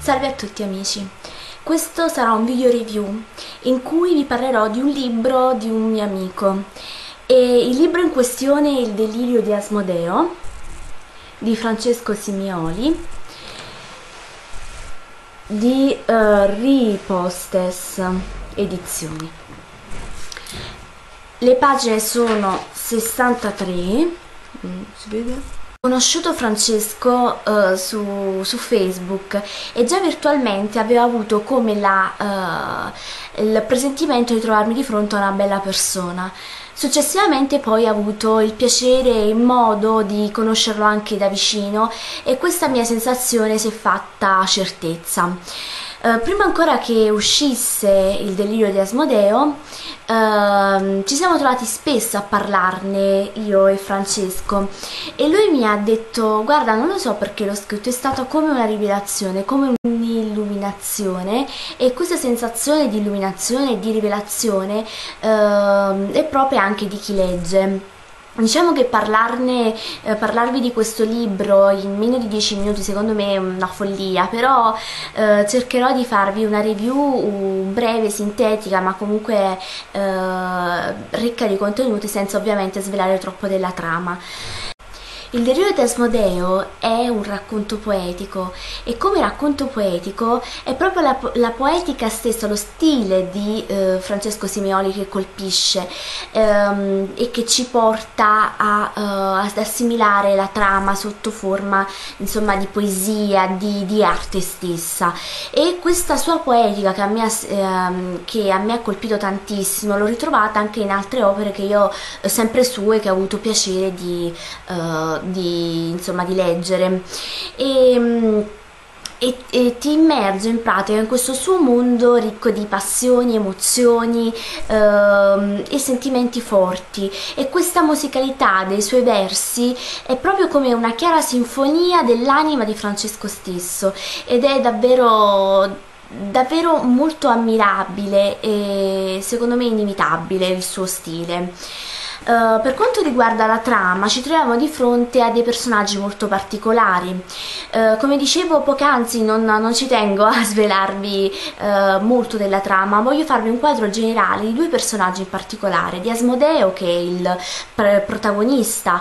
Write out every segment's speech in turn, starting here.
Salve a tutti amici, questo sarà un video review in cui vi parlerò di un libro di un mio amico e il libro in questione è Il delirio di Asmodeo di Francesco Simioli di Ripostes Edizioni. Le pagine sono 63, si vede? Ho conosciuto Francesco su Facebook e già virtualmente avevo avuto come il presentimento di trovarmi di fronte a una bella persona. Successivamente poi ho avuto il piacere e il modo di conoscerlo anche da vicino e questa mia sensazione si è fatta certezza. Prima ancora che uscisse Il delirio di Asmodeo, ci siamo trovati spesso a parlarne io e Francesco e lui mi ha detto: guarda, non lo so perché l'ho scritto, è stata come una rivelazione, come un'illuminazione, e questa sensazione di illuminazione e di rivelazione è propria anche di chi legge. Diciamo che parlarvi di questo libro in meno di 10 minuti secondo me è una follia, però cercherò di farvi una review breve, sintetica, ma comunque ricca di contenuti, senza ovviamente svelare troppo della trama. Il delirio di Asmodeo è un racconto poetico e come racconto poetico è proprio la poetica stessa, lo stile di Francesco Simioli che colpisce e che ci porta ad assimilare la trama sotto forma, insomma, di poesia, di arte stessa. E questa sua poetica che a me ha colpito tantissimo l'ho ritrovata anche in altre opere che io sempre sue, che ho avuto piacere di leggere, e ti immerge in pratica in questo suo mondo ricco di passioni, emozioni e sentimenti forti, e questa musicalità dei suoi versi è proprio come una chiara sinfonia dell'anima di Francesco stesso, ed è davvero molto ammirabile e secondo me inimitabile il suo stile. Per quanto riguarda la trama, ci troviamo di fronte a dei personaggi molto particolari. Come dicevo poc'anzi, non ci tengo a svelarvi molto della trama, voglio farvi un quadro generale di due personaggi in particolare, di Asmodeo, che è il protagonista,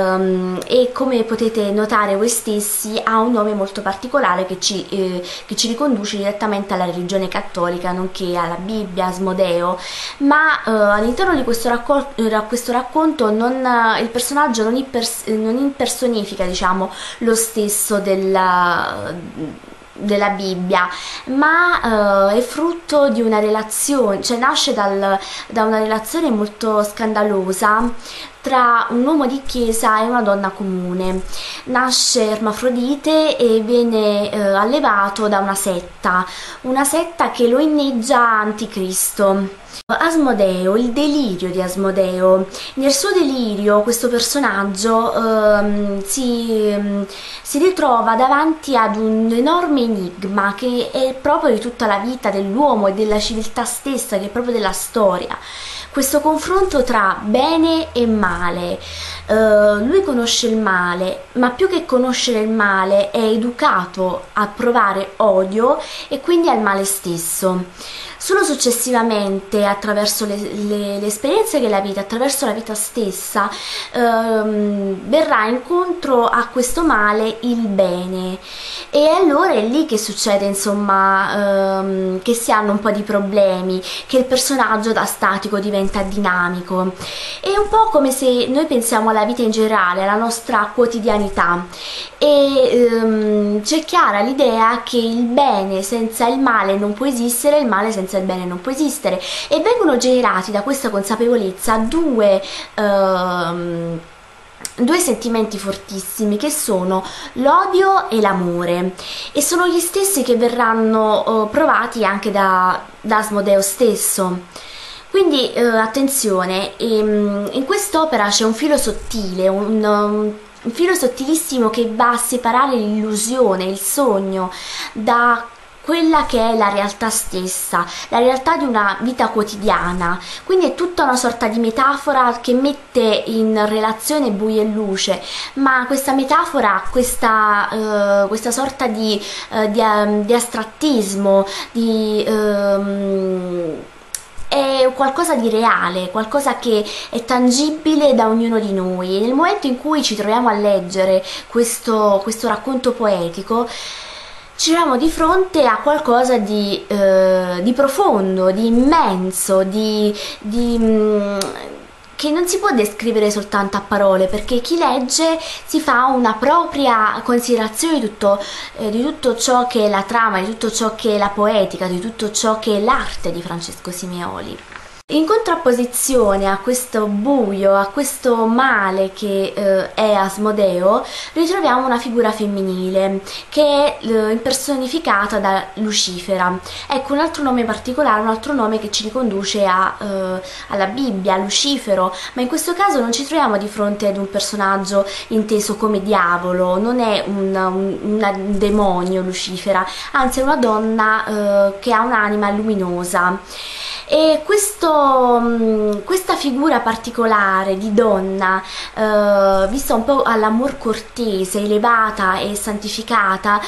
e come potete notare voi stessi ha un nome molto particolare che ci riconduce direttamente alla religione cattolica, nonché alla Bibbia, Asmodeo, ma all'interno di questo racconto il personaggio non impersonifica, diciamo, lo stesso della Bibbia, ma è frutto di una relazione, cioè nasce da una relazione molto scandalosa tra un uomo di chiesa e una donna comune. Nasce ermafrodite e viene allevato da una setta che lo inneggia anticristo. Asmodeo, il delirio di Asmodeo. Nel suo delirio questo personaggio si ritrova davanti ad un enorme enigma che è proprio di tutta la vita dell'uomo e della civiltà stessa, che è proprio della storia. Questo confronto tra bene e male. Lui conosce il male, ma più che conoscere il male è educato a provare odio e quindi al male stesso. Solo successivamente, attraverso le esperienze che la vita, attraverso la vita stessa, verrà incontro a questo male il bene, e allora è lì che succede, insomma, che si hanno un po' di problemi, che il personaggio da statico diventa dinamico. È un po' come se noi pensiamo alla vita in generale, alla nostra quotidianità, e c'è chiara l'idea che il bene senza il male non può esistere, il male senza il bene non può esistere, e vengono generati da questa consapevolezza due sentimenti fortissimi, che sono l'odio e l'amore, e sono gli stessi che verranno provati anche da Asmodeo stesso. Quindi attenzione, in quest'opera c'è un filo sottile, un filo sottilissimo che va a separare l'illusione, il sogno, da quella che è la realtà stessa, la realtà di una vita quotidiana. Quindi è tutta una sorta di metafora che mette in relazione buio e luce, ma questa metafora, questa sorta di astrattismo, è qualcosa di reale, qualcosa che è tangibile da ognuno di noi, e nel momento in cui ci troviamo a leggere questo racconto poetico ci troviamo di fronte a qualcosa di profondo, di immenso, che non si può descrivere soltanto a parole, perché chi legge si fa una propria considerazione di tutto ciò che è la trama, di tutto ciò che è la poetica, di tutto ciò che è l'arte di Francesco Simeoli. In contrapposizione a questo buio, a questo male che è Asmodeo, ritroviamo una figura femminile che è impersonificata da Lucifera. Ecco, un altro nome particolare, un altro nome che ci riconduce alla Bibbia, a Lucifero, ma in questo caso non ci troviamo di fronte ad un personaggio inteso come diavolo, non è un demonio Lucifera, anzi è una donna che ha un'anima luminosa. E questa figura particolare di donna, vista un po' all'amor cortese, elevata e santificata,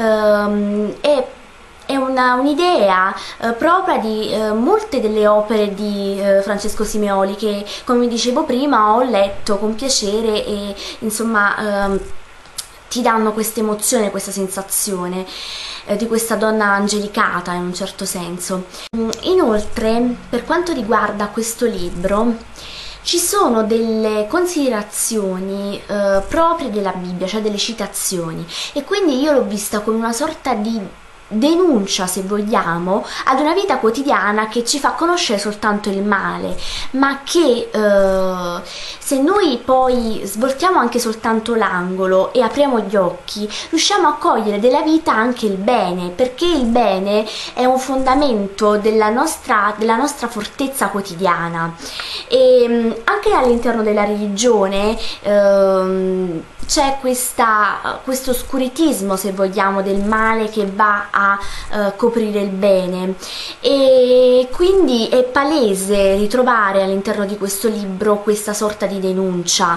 è un'idea propria di molte delle opere di Francesco Simeoli, che, come dicevo prima, ho letto con piacere e insomma ti danno questa emozione, questa sensazione di questa donna angelicata in un certo senso. Inoltre, per quanto riguarda questo libro, ci sono delle considerazioni proprie della Bibbia, cioè delle citazioni, e quindi io l'ho vista come una sorta di denuncia, se vogliamo, ad una vita quotidiana che ci fa conoscere soltanto il male, ma che se noi poi svoltiamo anche soltanto l'angolo e apriamo gli occhi, riusciamo a cogliere della vita anche il bene, perché il bene è un fondamento della nostra fortezza quotidiana. E anche all'interno della religione c'è questo scuritismo, se vogliamo, del male che va a coprire il bene, e quindi è palese ritrovare all'interno di questo libro questa sorta di denuncia.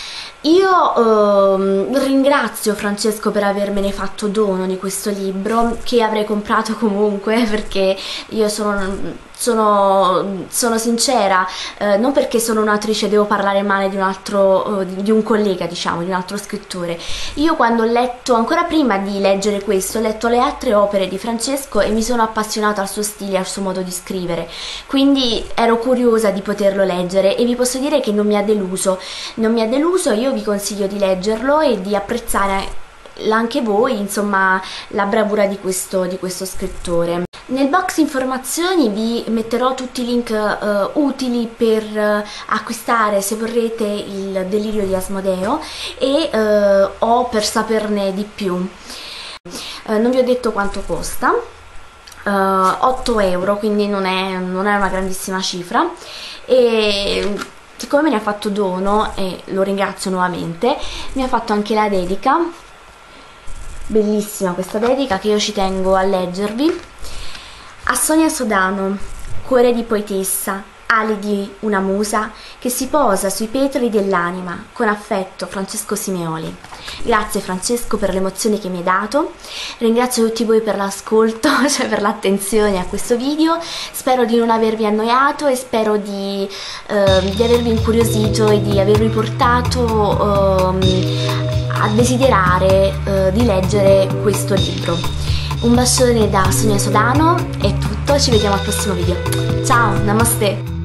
Io ringrazio Francesco per avermene fatto dono di questo libro, che avrei comprato comunque, perché io sono sincera, non perché sono un'autrice devo parlare male di un collega, diciamo, di un altro scrittore. Io, quando ho letto, ancora prima di leggere questo, ho letto le altre opere di Francesco e mi sono appassionata al suo stile, al suo modo di scrivere, quindi ero curiosa di poterlo leggere, e vi posso dire che non mi ha deluso. Io vi consiglio di leggerlo e di apprezzare anche voi, insomma, la bravura di questo scrittore. Nel box informazioni vi metterò tutti i link utili per acquistare, se vorrete, il Delirio di Asmodeo o per saperne di più. Non vi ho detto quanto costa, 8 euro, quindi non è una grandissima cifra, e siccome me ne ha fatto dono, e lo ringrazio nuovamente, mi ha fatto anche la dedica, bellissima questa dedica che io ci tengo a leggervi. A Sonia Sodano, cuore di poetessa, ali di una musa che si posa sui petali dell'anima, con affetto, Francesco Simeoli. Grazie Francesco per l'emozione che mi hai dato, ringrazio tutti voi per l'ascolto, cioè per l'attenzione a questo video. Spero di non avervi annoiato e spero di avervi incuriosito e di avervi portato a desiderare di leggere questo libro. Un bacione da Sonia Sodano, è tutto, ci vediamo al prossimo video. Ciao, namaste!